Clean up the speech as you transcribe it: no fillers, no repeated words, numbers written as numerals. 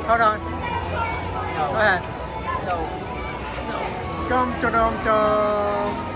Hold on. No. Go ahead. No. No. Dum dum dum dum.